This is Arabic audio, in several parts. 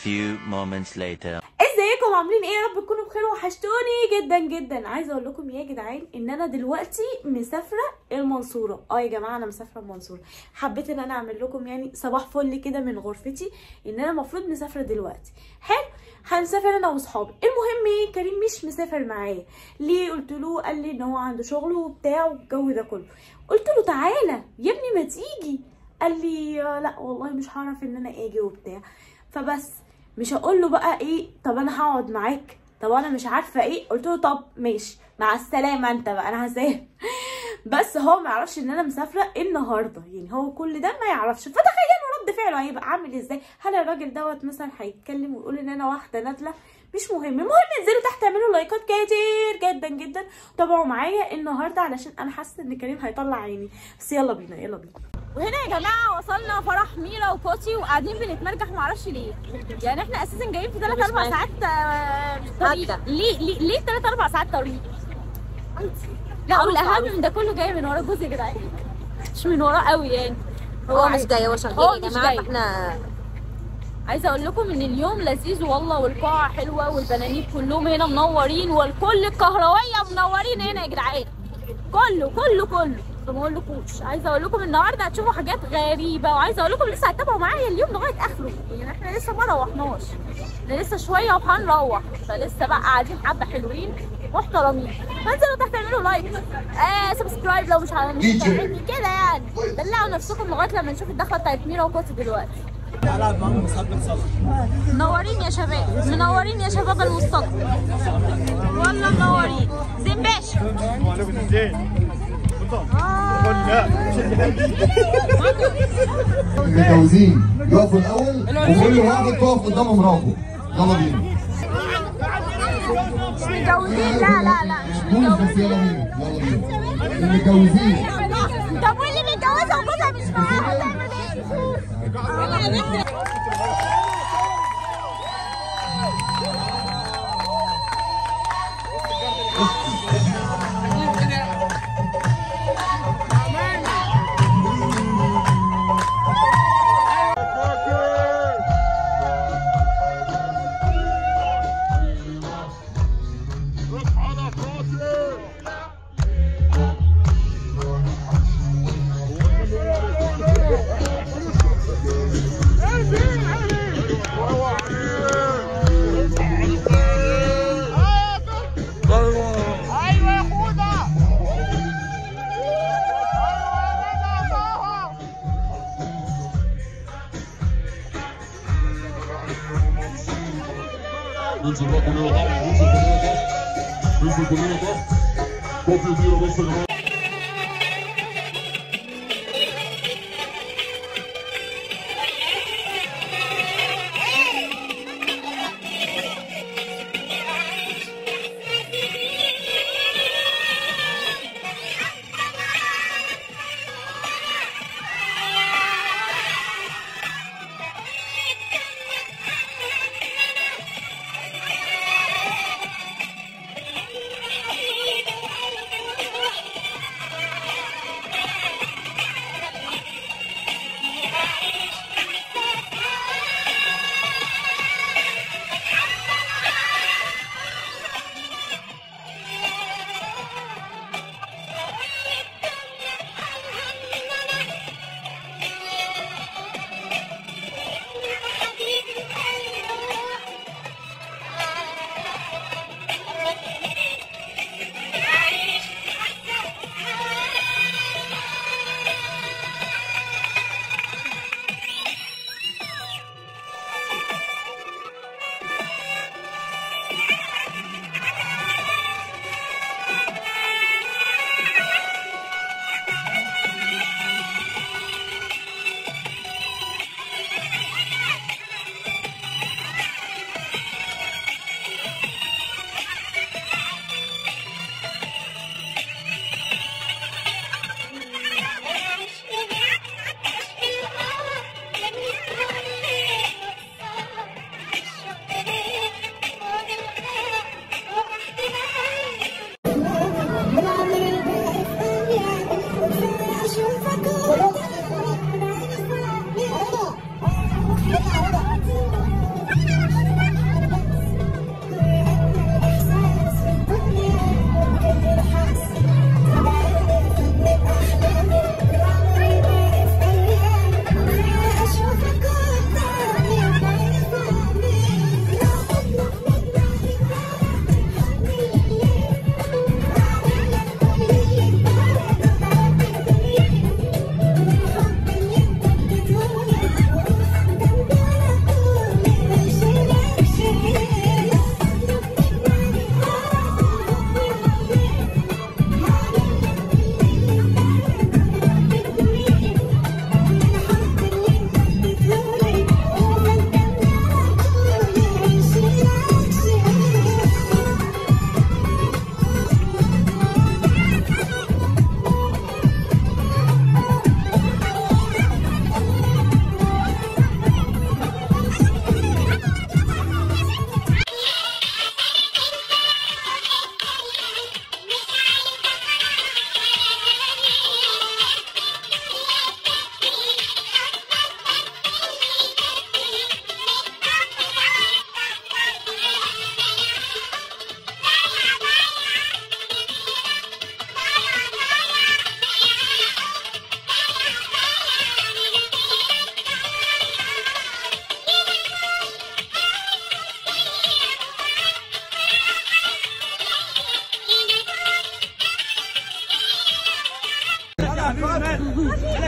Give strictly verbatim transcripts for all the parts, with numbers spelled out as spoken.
few moments later. ازيكم عاملين ايه؟ يا رب تكونوا بخير، وحشتوني جدا جدا. عايزه اقول لكم يا جدعان ان انا دلوقتي مسافره المنصوره. اه يا جماعه انا مسافره المنصوره. حبيت ان انا اعمل لكم يعني صباح فل كده من غرفتي، ان انا المفروض مسافره دلوقتي. حلو، هنسافر انا واصحابي. المهم ايه، كريم مش مسافر معايا. ليه؟ قلت له، قال لي ان هو عنده شغل وبتاع والجو ده كله. قلت له تعالى يا ابني ما تيجي. قال لي لا والله مش هعرف ان انا اجي وبتاع. فبس مش هقول له بقى ايه، طب انا هقعد معاك، طب انا مش عارفه ايه. قلت له طب ماشي مع السلامه انت بقى، انا هسافر. بس هو ما يعرفش ان انا مسافره النهارده، يعني هو كل ده ما يعرفش. فتخيلوا رد فعله هيبقى عامل ازاي. هل الراجل دوت مثلا هيتكلم ويقول ان انا واحده نازله؟ مش مهم. المهم انزلوا تحت اعملوا لايكات كتير جدا جدا، تابعوا معايا النهارده علشان انا حاسه ان كريم هيطلع عيني. بس يلا بينا يلا بينا. وهنا يا جماعه وصلنا فرح ميرا وكوتي، وقاعدين بنتمرجح معرفش ليه. يعني احنا اساسا جايين في ثلاث اربع ساعات طريق. ليه ليه ليه ثلاث اربع ساعات طريق؟ لا والاهم من ده كله جاي من ورا جوزي يا جدعان، مش من وراه قوي يعني. هو مش جاي، هو شغال يا جماعه. فاحنا عايزه اقول لكم ان اليوم لذيذ والله، والقاعه حلوه، والبنانيت كلهم هنا منورين، والكل الكهرويه منورين هنا يا جدعان. كله كله كله ما اقولكوش. عايزه اقول لكم النهارده هتشوفوا حاجات غريبه، وعايزه اقول لكم لسه هتتابعوا معايا اليوم لغايه اخره. يعني احنا لسه ما روحناش، احنا لسه شويه وهنروح، فلسه بقى قاعدين حبه حلوين محترمين. فانزلوا تحت اعملوا لايك، آه سبسكرايب لو مش عاملين كده، يعني دلعوا نفسكم لغايه لما نشوف الدخله بتاعت ميرا وكوتي دلوقتي. منورين يا شباب، منورين يا شباب المستقبل، والله منورين. زين باشا المتجوزين يقفوا الاول، وكل واحد تقف قدام مراته. يلا بينا. مش متجوزين، لا لا لا مش متجوزين. يلا بينا المتجوزين. طب واللي متجوزها وجوزها مش معاها تعمل ايه؟ انزل بقى كلنا ضغط، انزل كلنا ضغط، انزل كلنا ضغط. كوفي وبيرة بس يا جماعه.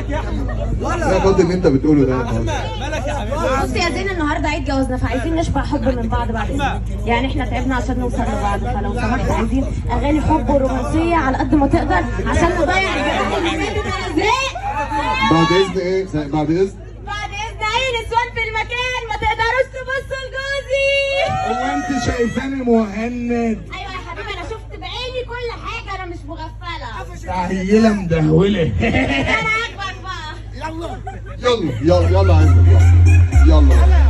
مالك يا احمد؟ لا خد اللي انت بتقوله ده. مالك يا حبيبي؟ بصي يا زين النهارده عيد جوازنا فعايزين نشبع حب من بعض بعد اذنك. يعني احنا تعبنا عشان نوصل لبعض، فلو سمحت عايزين اغاني حب ورومانسيه على قد ما تقدر عشان نضيع الجرح اللي فاتت على زين. بعد اذن ايه؟ بعد اذن؟ بعد اذن اي نسوان في المكان ما تقدروش تبصوا لجوزي. هو انت شايفاني مهند؟ ايوه يا حبيبي انا شفت بعيني كل حاجه، انا مش مغفله. عيله مدهوله. انا عاجبك بقى. يلا يلا يلا عايزك يلا يلا.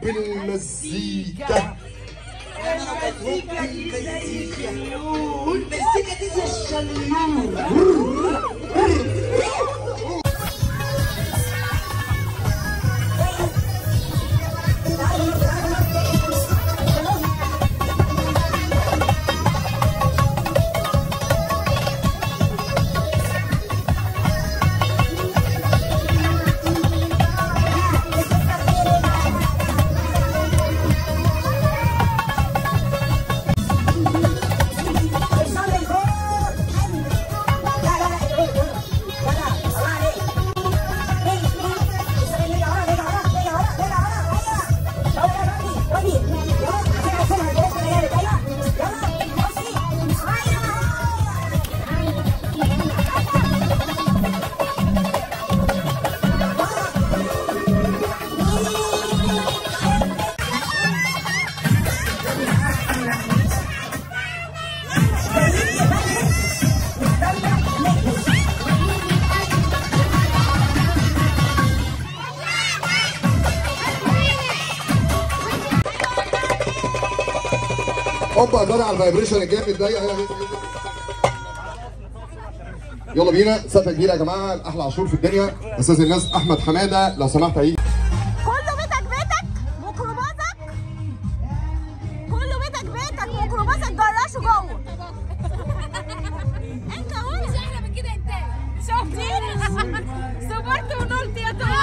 المزيكا. المزيكا دي مزيكا المزيكا دي زي الشنيور. هوبا جرى على الفايبريشن الجامد ده. يلا بينا سقفه كبيره يا جماعه لاحلى عاشور في الدنيا استاذ الناس احمد حماده لو سمحت هيجي. كله بيتك بيتك ميكروباصك، كله بيتك بيتك ميكروباصك جراشه جوه. انت اهو مش احلى من كده. انت شفتي صبرت ونلت يا طارق.